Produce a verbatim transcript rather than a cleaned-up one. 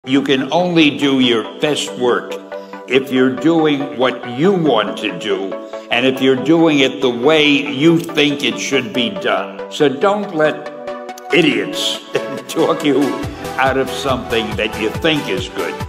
You can only do your best work if you're doing what you want to do and if you're doing it the way you think it should be done. So don't let idiots talk you out of something that you think is good.